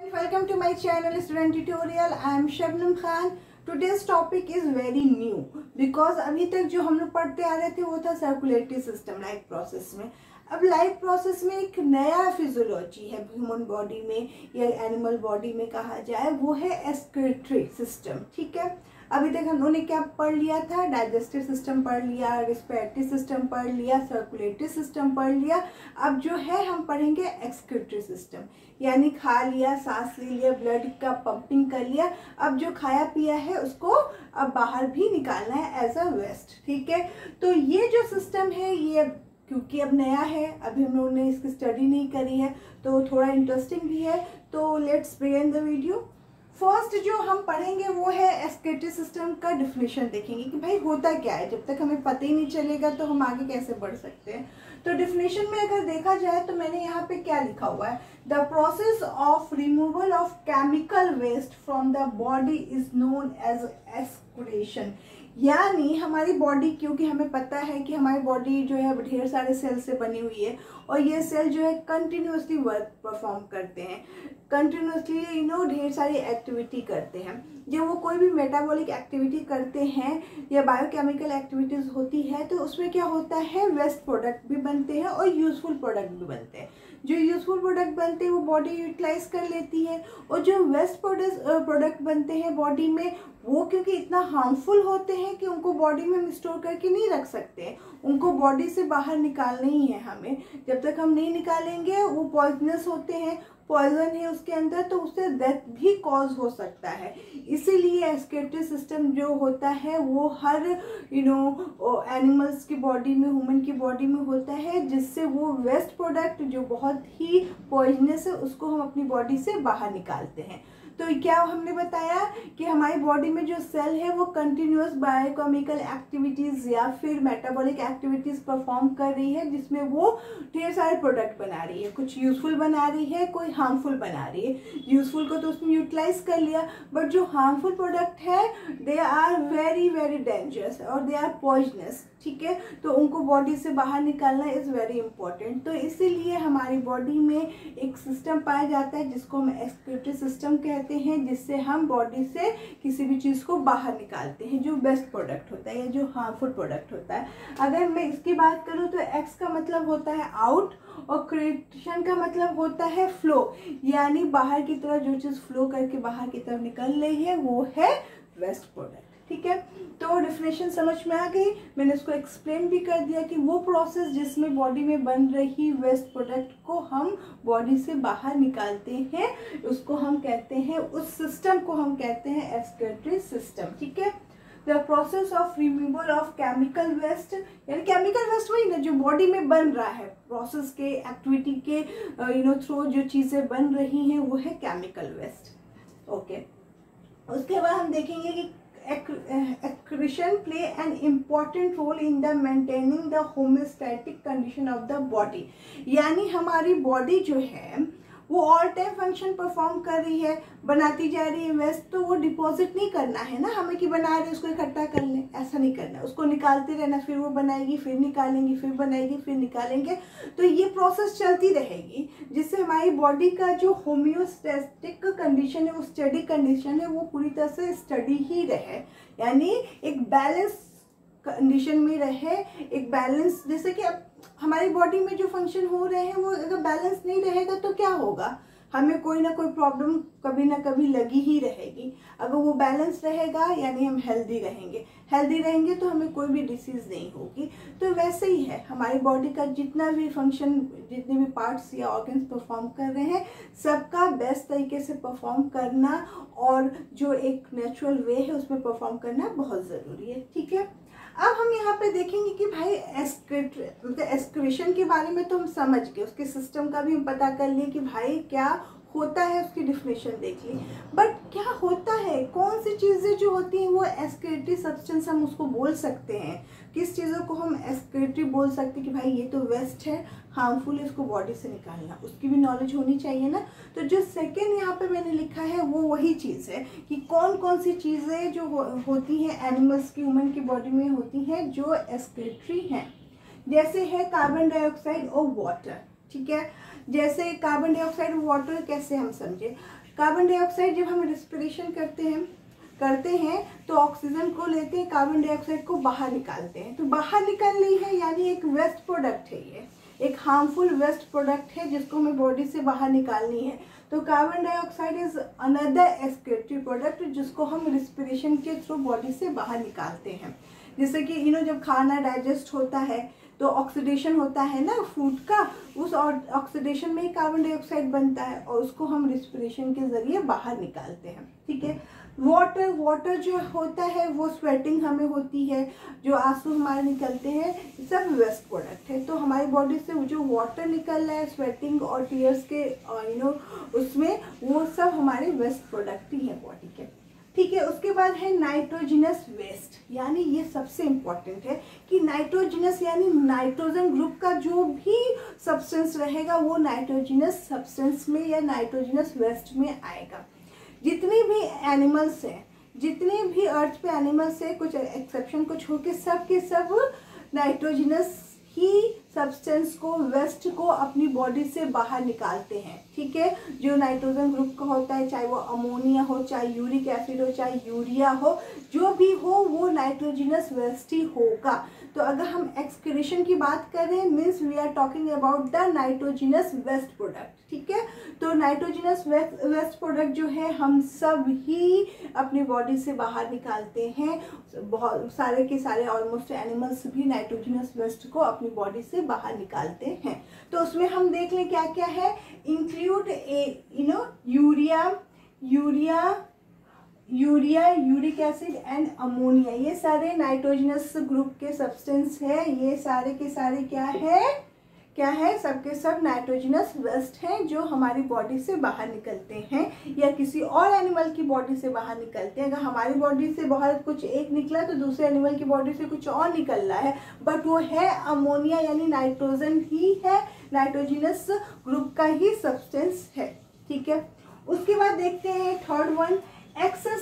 Welcome to my channel Student Tutorial. I am Shabnam Khan. Today's topic is very new because अभी तक जो हम लोग पढ़ते आ रहे थे वो था सर्कुलेटरी सिस्टम लाइफ प्रोसेस में। अब लाइफ प्रोसेस में एक नया फिजियोलॉजी है ह्यूमन बॉडी में या एनिमल बॉडी में कहा जाए, वो है एक्सक्रीटरी सिस्टम। ठीक है, अभी तक हम लोगों ने क्या पढ़ लिया था? डाइजेस्टिव सिस्टम पढ़ लिया, रिस्पिरेटरी सिस्टम पढ़ लिया, सर्कुलेटरी सिस्टम पढ़ लिया। अब जो है हम पढ़ेंगे एक्सक्रीटरी सिस्टम, यानी खा लिया, सांस ले लिया, ब्लड का पंपिंग कर लिया, अब जो खाया पिया है उसको अब बाहर भी निकालना है एज अ वेस्ट। ठीक है, तो ये जो सिस्टम है ये क्योंकि अब नया है, अभी हम लोगों ने इसकी स्टडी नहीं करी है तो थोड़ा इंटरेस्टिंग भी है। तो let's begin the video. First जो हम पढ़ेंगे वो है एक्सक्रीटरी सिस्टम का डिफिनेशन देखेंगे कि भाई होता क्या है। जब तक हमें पता ही नहीं चलेगा तो हम आगे कैसे बढ़ सकते हैं। तो डिफिनेशन में अगर देखा जाए तो मैंने यहाँ पे क्या लिखा हुआ है, the process of removal of chemical waste from the body is known as excretion. यानी हमारी बॉडी, क्योंकि हमें पता है कि हमारी बॉडी जो है ढेर सारे सेल से बनी हुई है और ये सेल जो है कंटिन्यूसली वर्क परफॉर्म करते हैं, कंटिन्यूसली ढेर सारी एक्टिविटी करते हैं। जब वो कोई भी मेटाबॉलिक एक्टिविटी करते हैं या बायोकेमिकल एक्टिविटीज होती है तो उसमें क्या होता है, वेस्ट प्रोडक्ट भी बनते हैं और यूजफुल प्रोडक्ट भी बनते हैं। जो यूजफुल प्रोडक्ट बनते हैं वो बॉडी यूटिलाइज कर लेती है और जो वेस्ट प्रोडक्ट बनते हैं बॉडी में वो क्योंकि इतना हार्मफुल होते हैं कि उनको बॉडी में हम स्टोर करके नहीं रख सकते, उनको बॉडी से बाहर निकालने ही है हमें। जब तक हम नहीं निकालेंगे वो पॉइजनस होते हैं, पॉइजन है उसके अंदर, तो उससे डेथ भी कॉज हो सकता है। इसीलिए एक्सक्रीटरी सिस्टम जो होता है वो हर एनिमल्स की बॉडी में, ह्यूमन की बॉडी में होता है, जिससे वो वेस्ट प्रोडक्ट जो बहुत ही पॉइजनस है उसको हम अपनी बॉडी से बाहर निकालते हैं। तो क्या हमने बताया कि हमारी बॉडी में जो सेल है वो कंटिन्यूअस बायोकेमिकल एक्टिविटीज या फिर मेटाबॉलिक एक्टिविटीज परफॉर्म कर रही है, जिसमें वो ढेर सारे प्रोडक्ट बना रही है। कुछ यूजफुल बना रही है, कोई हार्मफुल बना रही है। यूजफुल को तो उसने यूटिलाइज कर लिया, बट जो हार्मफुल प्रोडक्ट है they are very very dangerous और दे आर पॉइजनस। ठीक है, तो उनको बॉडी से बाहर निकालना इज वेरी इंपॉर्टेंट। तो इसीलिए हमारी बॉडी में एक सिस्टम पाया जाता है जिसको हम एक्सक्रीटरी सिस्टम कहते हैं, जिससे हम बॉडी से किसी भी चीज़ को बाहर निकालते हैं जो बेस्ट प्रोडक्ट होता है या जो हार्मफुल प्रोडक्ट होता है। अगर मैं इसकी बात करूँ तो एक्स का मतलब होता है आउट और क्रिएशन का मतलब होता है फ्लो, यानी बाहर की तरफ जो चीज़ फ्लो करके बाहर की तरफ निकल रही है वो है वेस्ट प्रोडक्ट। ठीक है, तो डेफिनेशन समझ में आ गई। मैंने इसको एक्सप्लेन भी कर दिया कि वो प्रोसेस जिसमें बॉडी में बन रही वेस्ट प्रोडक्ट को हम बॉडी से बाहर निकालते हैं उसको हम कहते हैं, उस सिस्टम को हम कहते हैं एक्सक्रीटरी सिस्टम। ठीक है, the process of removal of chemical waste, यानी केमिकल वेस्ट वही ना जो बॉडी में बन रहा है, प्रोसेस के एक्टिविटी के थ्रू जो चीज़ें बन रही हैं वो है केमिकल वेस्ट। ओके, उसके बाद हम देखेंगे कि excretion play an important role in the maintaining the homeostatic condition of the body। यानी हमारी बॉडी जो है वो ऑल टाइम फंक्शन परफॉर्म कर रही है, बनाती जा रही है वेस्ट, तो वो डिपॉजिट नहीं करना है ना हमें कि बना रहे उसको इकट्ठा कर लें, ऐसा नहीं करना है। उसको निकालते रहना, फिर वो बनाएगी, फिर निकालेंगे, फिर बनाएगी, फिर निकालेंगे। तो ये प्रोसेस चलती रहेगी जिससे हमारी बॉडी का जो होम्योस्टैटिक कंडीशन है, वो स्टडी कंडीशन है, वो पूरी तरह से स्टडी ही रहे, यानी एक बैलेंस कंडीशन में रहे। एक बैलेंस, जैसे कि अब हमारी बॉडी में जो फंक्शन हो रहे हैं वो अगर बैलेंस नहीं रहेगा तो क्या होगा, हमें कोई ना कोई प्रॉब्लम कभी ना कभी लगी ही रहेगी। अगर वो बैलेंस रहेगा यानी हम हेल्दी रहेंगे, हेल्दी रहेंगे तो हमें कोई भी डिसीज नहीं होगी। तो वैसे ही है हमारी बॉडी का जितना भी फंक्शन, जितने भी पार्ट्स या ऑर्गन्स परफॉर्म कर रहे हैं, सबका बेस्ट तरीके से परफॉर्म करना और जो एक नेचुरल वे है उसमें परफॉर्म करना बहुत ज़रूरी है। ठीक है, अब हम यहाँ पे देखेंगे कि भाई एक्सक्रीशन के बारे में तो हम समझ गए, उसके सिस्टम का भी हम पता कर लिए कि भाई क्या होता है, उसकी डिफिनेशन देख ली। बट क्या होता है, कौन सी चीज़ें जो होती हैं वो एक्सक्रीटरी सब्सटेंस हम उसको बोल सकते हैं, किस चीज़ों को हम एक्सक्रीटरी बोल सकते हैं कि भाई ये तो वेस्ट है, हार्मफुल है, इसको बॉडी से निकालना, उसकी भी नॉलेज होनी चाहिए ना। तो जो सेकेंड यहाँ पे मैंने लिखा है वो वही चीज़ है कि कौन कौन सी चीज़ें जो होती हैं एनिमल्स की, ह्यूमन की बॉडी में होती हैं जो एक्सक्रीटरी हैं, जैसे है कार्बन डाइऑक्साइड और वाटर। ठीक है, जैसे कार्बन डाइऑक्साइड वाटर कैसे हम समझे, कार्बन डाइऑक्साइड जब हम रिस्पिरेशन करते हैं तो ऑक्सीजन को लेते हैं, कार्बन डाइऑक्साइड को बाहर निकालते हैं, तो बाहर निकल रही है यानी एक वेस्ट प्रोडक्ट है, ये एक हार्मफुल वेस्ट प्रोडक्ट है जिसको हमें बॉडी से बाहर निकालनी है। तो carbon dioxide is another excretory product जिसको हम रिस्पिरेशन के थ्रू बॉडी से बाहर निकालते हैं। जैसे कि जब खाना डाइजेस्ट होता है तो ऑक्सीडेशन होता है ना फूड का, उस ऑक्सीडेशन में ही कार्बन डाइऑक्साइड बनता है और उसको हम रिस्पिरेशन के जरिए बाहर निकालते हैं। ठीक है, वाटर जो होता है वो स्वेटिंग हमें होती है, जो आंसू हमारे निकलते हैं, सब वेस्ट प्रोडक्ट है। तो हमारी बॉडी से जो वाटर निकल रहा है स्वेटिंग और टीयर्स के उसमें, वो सब हमारे वेस्ट प्रोडक्ट ही है बॉडी के। ठीक है, उसके बाद है नाइट्रोजिनस वेस्ट, यानी ये सबसे इम्पॉर्टेंट है कि नाइट्रोजिनस यानी नाइट्रोजन ग्रुप का जो भी सब्सटेंस रहेगा वो नाइट्रोजिनस सब्सटेंस में या नाइट्रोजिनस वेस्ट में आएगा। जितने भी एनिमल्स हैं, जितने भी अर्थ पे एनिमल्स है, कुछ एक्सेप्शन को छोड़ के सब के सब नाइट्रोजिनस ही सब्सटेंस को, वेस्ट को अपनी बॉडी से बाहर निकालते हैं। ठीक है, जो नाइट्रोजन ग्रुप का होता है, चाहे वो अमोनिया हो, चाहे यूरिक एसिड हो, चाहे यूरिया हो, जो भी हो वो नाइट्रोजिनस वेस्ट ही होगा। तो अगर हम एक्सक्रीशन की बात कर रहे हैं means we are talking about the nitrogenous waste product. ठीक है, तो नाइट्रोजिनस वेस्ट प्रोडक्ट जो है हम सब ही अपनी बॉडी से बाहर निकालते हैं। बहुत सारे के सारे ऑलमोस्ट एनिमल्स भी नाइट्रोजिनस वेस्ट को अपनी बॉडी से बाहर निकालते हैं। तो उसमें हम देख लें क्या क्या है। Include urea, uric acid and ammonia, ये सारे नाइट्रोजिनस ग्रुप के सब्सटेंस है। ये सारे के सारे क्या है, सबके सब नाइट्रोजिनस वेस्ट हैं जो हमारी बॉडी से बाहर निकलते हैं या किसी और एनिमल की बॉडी से बाहर निकलते हैं। अगर हमारी बॉडी से बाहर कुछ एक निकला तो दूसरे एनिमल की बॉडी से कुछ और निकल रहा है, बट वो है अमोनिया यानी नाइट्रोजन ही है, नाइट्रोजिनस ग्रुप का ही सब्सटेंस है। ठीक है, उसके बाद देखते हैं थर्ड वन, एक्सेस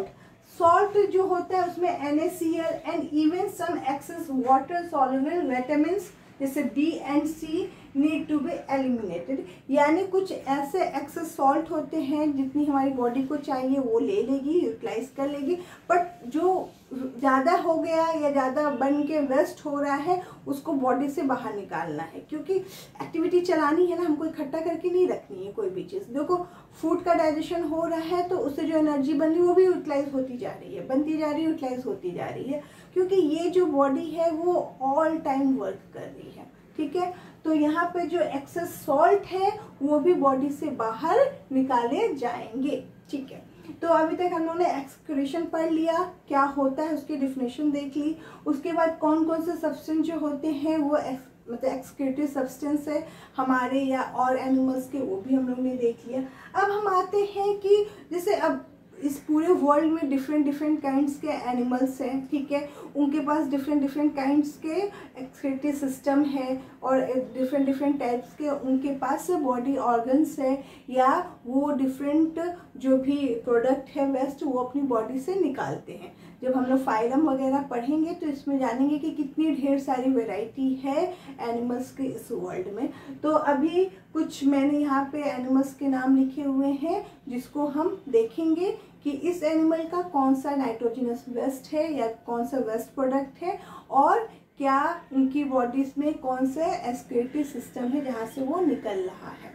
सॉल्ट जो होता है उसमें NaCl and even some excess water soluble vitamins जैसे B and C need to be eliminated, यानी कुछ ऐसे एक्सेस सॉल्ट होते हैं जितनी हमारी बॉडी को चाहिए वो ले लेगी, यूटिलाइज कर लेगी, बट जो ज़्यादा हो गया या ज़्यादा बन के वेस्ट हो रहा है उसको बॉडी से बाहर निकालना है, क्योंकि एक्टिविटी चलानी है ना, हमको इकट्ठा करके नहीं रखनी है कोई भी चीज़। देखो फूड का डाइजेशन हो रहा है तो उससे जो एनर्जी बन रही है वो भी यूटिलाइज होती जा रही है, बनती जा रही है, यूटिलाइज होती जा रही है, क्योंकि ये जो बॉडी है वो ऑल टाइम वर्क कर रही है। ठीक है, तो यहाँ पे जो एक्सेस सॉल्ट है वो भी बॉडी से बाहर निकाले जाएंगे। ठीक है, तो अभी तक हम लोगों ने एक्सक्रीशन पढ़ लिया, क्या होता है उसकी डिफिनेशन देख ली। उसके बाद कौन कौन से सब्सटेंस जो होते हैं वो मतलब एक्सक्रीटरी सब्सटेंस है हमारे या और एनिमल्स के, वो भी हम लोग ने देख लिया। अब हम आते हैं कि जैसे अब इस पूरे वर्ल्ड में डिफरेंट काइंड्स के एनिमल्स हैं। ठीक है, उनके पास डिफरेंट काइंड्स के एक्सक्रीटरी सिस्टम है और डिफरेंट टाइप्स के उनके पास बॉडी ऑर्गन्स है, या वो डिफरेंट जो भी प्रोडक्ट है वेस्ट वो अपनी बॉडी से निकालते हैं। जब हम लोग फाइलम वगैरह पढ़ेंगे तो इसमें जानेंगे कि कितनी ढेर सारी वैरायटी है एनिमल्स के इस वर्ल्ड में। तो अभी कुछ मैंने यहाँ पे एनिमल्स के नाम लिखे हुए हैं जिसको हम देखेंगे कि इस एनिमल का कौन सा नाइट्रोजिनस वेस्ट है या कौन सा वेस्ट प्रोडक्ट है और क्या उनकी बॉडीज में कौन सा एक्सक्रीटरी सिस्टम है जहाँ से वो निकल रहा है।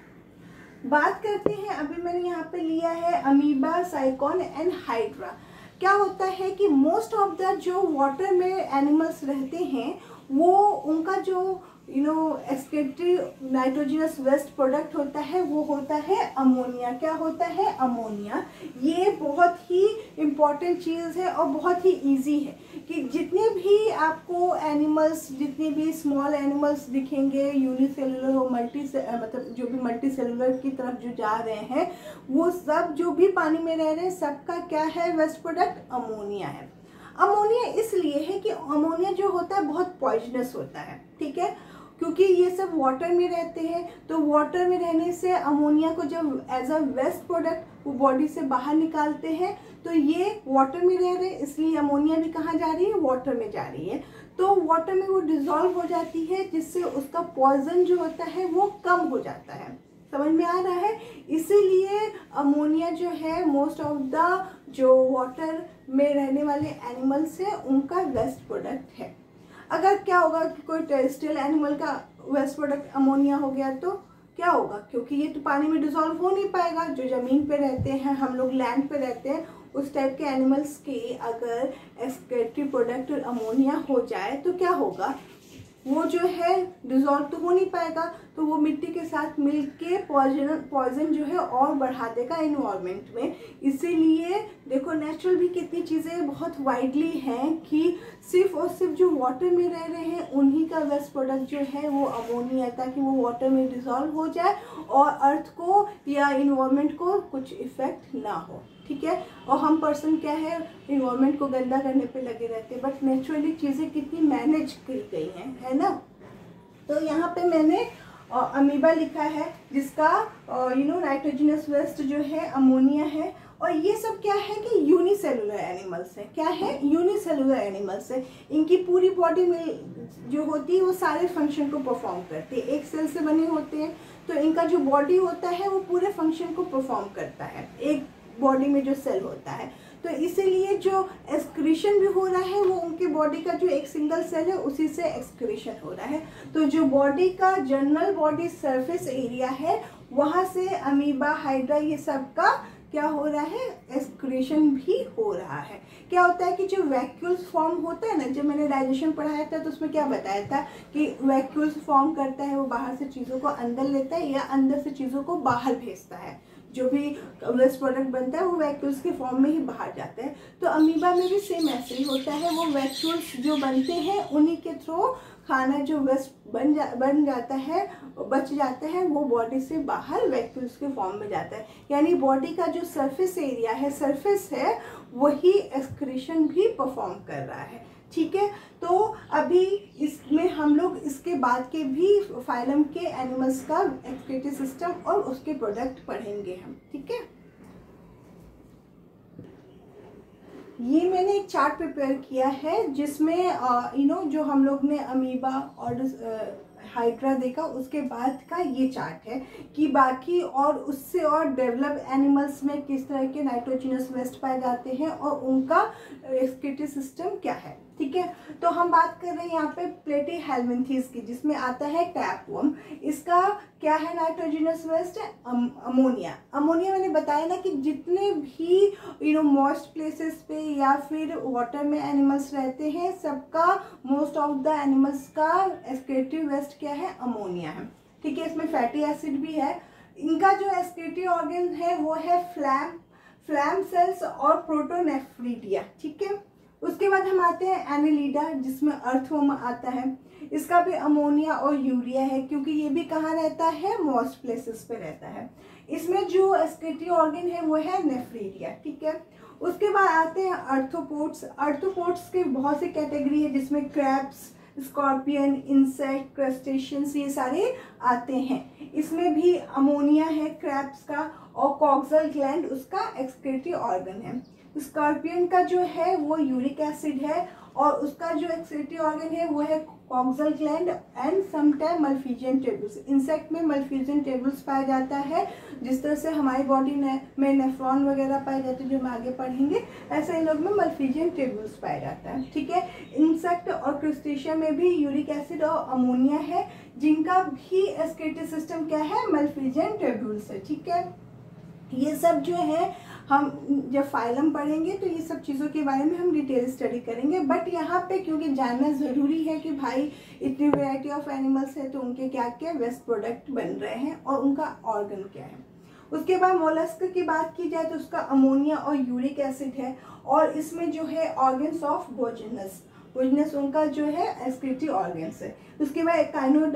बात करते हैं, अभी मैंने यहाँ पे लिया है अमीबा, साइकॉन एंड हाइड्रा। क्या होता है कि मोस्ट ऑफ द जो वाटर में एनिमल्स रहते हैं वो उनका जो एक्सक्रीटरी नाइट्रोजिनस वेस्ट प्रोडक्ट होता है वो होता है अमोनिया। क्या होता है? अमोनिया। ये बहुत ही इम्पॉर्टेंट चीज़ है और बहुत ही इजी है कि जितने भी आपको एनिमल्स, जितने भी स्मॉल एनिमल्स दिखेंगे यूनिसेलुलर और मतलब जो भी मल्टी सेलुलर की तरफ जो जा रहे हैं वो सब जो भी पानी में रह रहे हैं सबका क्या है? वेस्ट प्रोडक्ट अमोनिया है। अमोनिया इसलिए है कि अमोनिया जो होता है बहुत पॉइजनस होता है, ठीक है, क्योंकि ये सब वाटर में रहते हैं। तो वाटर में रहने से अमोनिया को जब एज अ वेस्ट प्रोडक्ट वो बॉडी से बाहर निकालते हैं तो ये वाटर में रह रहे हैं, इसलिए अमोनिया भी कहाँ जा रही है? वाटर में जा रही है। तो वाटर में वो डिज़ोल्व हो जाती है, जिससे उसका पॉइजन जो होता है वो कम हो जाता है। समझ में आ रहा है? इसीलिए अमोनिया जो है मोस्ट ऑफ द जो वाटर में रहने वाले एनिमल्स है उनका वेस्ट प्रोडक्ट है। अगर क्या होगा कि कोई टेरेस्ट्रियल एनिमल का वेस्ट प्रोडक्ट अमोनिया हो गया तो क्या होगा, क्योंकि ये तो पानी में डिसॉल्व हो नहीं पाएगा। जो ज़मीन पे रहते हैं, हम लोग लैंड पे रहते हैं, उस टाइप के एनिमल्स के अगर एक्सक्रीटरी प्रोडक्ट अमोनिया हो जाए तो क्या होगा, वो जो है डिसॉल्व तो हो नहीं पाएगा, तो वो मिट्टी के साथ मिलके पॉइजन जो है और बढ़ा देगा इन्वायरमेंट में। इसीलिए देखो नेचुरल भी कितनी चीज़ें बहुत वाइडली हैं कि सिर्फ और सिर्फ जो वाटर में रह रहे हैं उन्हीं का वेस्ट प्रोडक्ट जो है वो अमोनिया, ताकि वो वाटर में डिसॉल्व हो जाए और अर्थ को या इन्वायरमेंट को कुछ इफेक्ट ना हो। ठीक है, और हम पर्सन क्या है इन्वायरमेंट को गंदा करने पे लगे रहते हैं, बट नेचुरली चीज़ें कितनी मैनेज की गई हैं, है ना। तो यहाँ पे मैंने अमीबा लिखा है, जिसका नाइट्रोजनस वेस्ट जो है अमोनिया है। और ये सब क्या है कि यूनिसेलुलर एनिमल्स है। क्या है? यूनिसेलुलर एनिमल्स है। इनकी पूरी बॉडी में जो होती है वो सारे फंक्शन को परफॉर्म करती है। एक सेल से बने होते हैं, तो इनका जो बॉडी होता है वो पूरे फंक्शन को परफॉर्म करता है, एक बॉडी में जो सेल होता है। तो इसीलिए जो एक्सक्रीशन भी हो रहा है वो उनके बॉडी का जो एक सिंगल सेल है उसी से एक्सक्रीशन हो रहा है। तो जो बॉडी का जनरल बॉडी सरफेस एरिया है वहाँ से अमीबा, हाइड्रा, ये सब का क्या हो रहा है, एक्सक्रीशन भी हो रहा है। क्या होता है कि जो वैक्यूल्स फॉर्म होता है ना, जब मैंने डाइजेशन पढ़ाया था तो उसमें क्या बताया था कि वैक्यूल्स फॉर्म करता है, वो बाहर से चीज़ों को अंदर लेता है या अंदर से चीज़ों को बाहर भेजता है। जो भी वेस्ट प्रोडक्ट बनता है वो वैक्यूल्स के फॉर्म में ही बाहर जाता है। तो अमीबा में भी सेम ऐसे ही होता है, वो वैक्यूल्स जो बनते हैं उन्हीं के थ्रू खाना जो वेस्ट बन जाता है, बच जाता है, वो बॉडी से बाहर वैक्यूल्स के फॉर्म में जाता है। यानी बॉडी का जो सरफेस एरिया है, सरफेस है, वही एक्सक्रीशन भी परफॉर्म कर रहा है। ठीक है, तो अभी इसमें हम लोग इसके बाद के भी फाइलम के एनिमल्स का एक्सक्रीटरी सिस्टम और उसके प्रोडक्ट पढ़ेंगे हम। ठीक है, ये मैंने एक चार्ट प्रिपेयर किया है जिसमें जो हम लोग ने अमीबा और हाइड्रा देखा, उसके बाद का ये चार्ट है कि बाकी और उससे और डेवलप एनिमल्स में किस तरह के नाइट्रोजनस वेस्ट पाए जाते हैं और उनका एक्सक्रीटरी सिस्टम क्या है। ठीक है, तो हम बात कर रहे हैं यहाँ पे प्लेटीहेल्मिन्थेस की, जिसमें आता है टैपवर्म। इसका क्या है नाइट्रोजनस वेस्ट, अमोनिया। अमोनिया मैंने बताया ना कि जितने भी मॉइस्ट प्लेसेस पे या फिर वाटर में एनिमल्स रहते हैं, सबका मोस्ट ऑफ द एनिमल्स का एक्सक्रीटरी वेस्ट क्या है, अमोनिया है। ठीक है, इसमें फैटी एसिड भी है। इनका जो एक्सक्रीटरी ऑर्गन है वो है फ्लैम सेल्स और प्रोटोनेफ्रिडिया। ठीक है, उसके बाद हम आते हैं एनेलिडा, जिसमें अर्थवर्म आता है। इसका भी अमोनिया और यूरिया है, क्योंकि ये भी कहाँ रहता है, मॉइस्ट प्लेसेस पे रहता है। इसमें जो एक्सक्रीटरी ऑर्गन है वो है नेफ्रीडिया। ठीक है, उसके बाद आते हैं अर्थ्रोपोड्स। अर्थ्रोपोड्स के बहुत सी कैटेगरी है, जिसमें क्रैब्स, स्कॉर्पियन, इंसेक्ट, क्रस्टेशियंस, ये सारे आते हैं। इसमें भी अमोनिया है क्रैब्स का, और कॉक्सल ग्लैंड उसका एक्सक्रीटरी ऑर्गन है। स्कॉर्पियन का जो है वो यूरिक एसिड है, और उसका जो एक्सक्रीटरी ऑर्गन है वो है coxal gland and sometime malpighian tubules. Insect में मल्फिजियन ट्यूब्यूल्स पाया जाता है, जिस तरह से हमारी बॉडी में नेफ्रॉन वगैरह पाए जाते हैं जो हम आगे पढ़ेंगे, ऐसे इन लोग में मल्फिजियन ट्यूब्यूल्स पाया जाता है। ठीक है, इंसेक्ट और क्रस्टेशिया में भी यूरिक एसिड और अमोनिया है, जिनका भी एक्सक्रीटरी सिस्टम क्या है, मल्फिजियन ट्यूब्यूल्स है। ठीक है, ये सब जो है हम जब फाइलम पढ़ेंगे तो ये सब चीज़ों के बारे में हम डिटेल स्टडी करेंगे। बट यहाँ पे क्योंकि जानना ज़रूरी है कि भाई इतनी वैरायटी ऑफ एनिमल्स है तो उनके क्या क्या वेस्ट प्रोडक्ट बन रहे हैं और उनका ऑर्गन क्या है। उसके बाद मोलस्क की बात की जाए तो उसका अमोनिया और यूरिक एसिड है, और इसमें जो है ऑर्गन्स ऑफ वोजिनस उनका जो है एक्सक्रीटरी ऑर्गन्स है। उसके बाद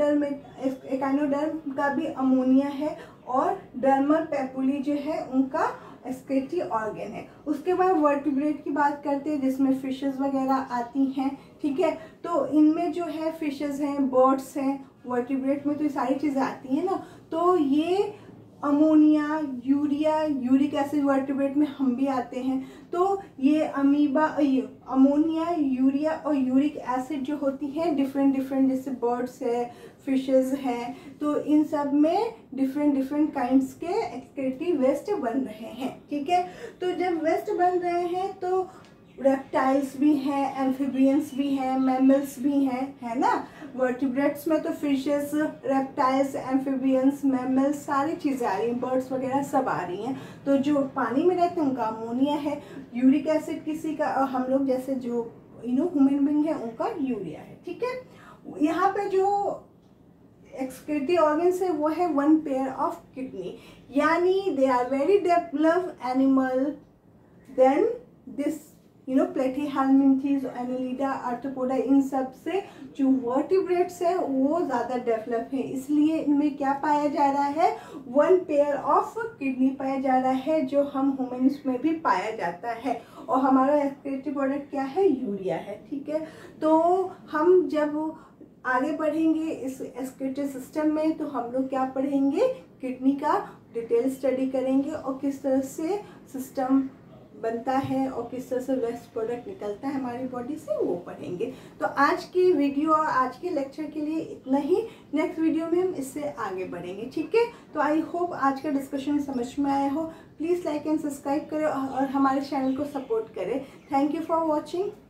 एकाइनोडर्म का भी अमोनिया है, और डर्मल पेपुली जो है उनका एक्सक्रीटरी ऑर्गन है। उसके बाद वर्टिब्रेट की बात करते हैं, जिसमें फिशेस वगैरह आती हैं। ठीक है, तो इनमें जो है फिशेस हैं, बर्ड्स हैं, वर्टिब्रेट में तो ये सारी चीज़ें आती हैं ना। तो ये ammonia, urea, uric acid vertebrate में हम भी आते हैं। तो ये अमोनिया, यूरिया और यूरिक एसिड जो होती हैं डिफरेंट जैसे बर्ड्स है, फिशेस हैं, तो इन सब में डिफरेंट काइंड्स के एक्सक्रीटरी वेस्ट बन रहे हैं। ठीक है, तो जब वेस्ट बन रहे हैं तो रेप्टाइल्स भी हैं, एम्फीबियंस भी हैं, मैमल्स भी हैं, है ना। वर्टिब्रेट्स में तो फिशेस, रेप्टाइल्स, एम्फीबियंस, मैमल्स सारी चीज़ें आ रही हैं, बर्ड्स वगैरह सब आ रही हैं। तो जो पानी में रहते हैं उनका अमोनिया है, यूरिक एसिड किसी का, हम लोग जैसे जो ह्यूमन बीइंग है उनका यूरिया है। ठीक है, यहाँ पे जो एक्सक्रीटरी ऑर्गन्स है वो है 1 पेयर ऑफ किडनी, यानी they are very developed animal than this platyhelminthes, annelida, arthropoda, इन सब से जो वर्टिब्रेट्स है वो ज़्यादा डेवलप है। इसलिए इनमें क्या पाया जा रहा है, 1 पेयर ऑफ किडनी पाया जा रहा है, जो हम ह्यूमन्स में भी पाया जाता है। और हमारा एक्सक्रीटरी प्रोडक्ट क्या है, यूरिया है। ठीक है, तो हम जब आगे बढ़ेंगे इस एक्सक्रीटरी सिस्टम में तो हम लोग क्या पढ़ेंगे, किडनी का डिटेल स्टडी करेंगे और किस तरह से सिस्टम बनता है और किस तरह से वेस्ट प्रोडक्ट निकलता है हमारी बॉडी से, वो पढ़ेंगे। तो आज की वीडियो और आज के लेक्चर के लिए इतना ही। नेक्स्ट वीडियो में हम इससे आगे बढ़ेंगे। ठीक है, तो आई होप आज का डिस्कशन समझ में आया हो। प्लीज़ लाइक एंड सब्सक्राइब करें और हमारे चैनल को सपोर्ट करें। Thank you for watching.